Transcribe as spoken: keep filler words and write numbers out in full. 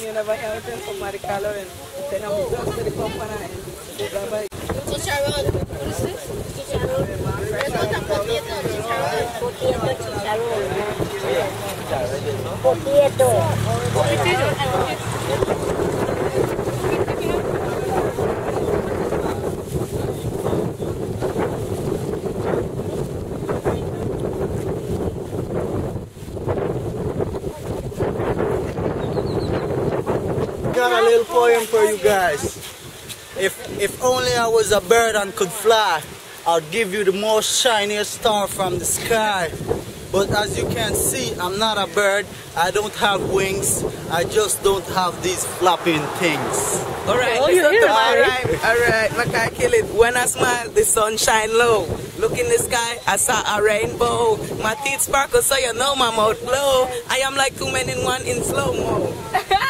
you never hear anything somebody coloring. Then I'm just to the company and Chicharron. What is this? Chicharron. It's not a potato, chicharron. Potato, chicharron. Potato. Got a little poem for you guys. If if only I was a bird and could fly, I'd give you the most shiniest star from the sky. But as you can see, I'm not a bird. I don't have wings. I just don't have these flapping things. Alright, Oh, you're here, alright, alright, Makai kill it. When I smile, the sun shine low. Look in the sky, I saw a rainbow. My teeth sparkle, so you know my mouth glow. I am like two men in one in slow-mo.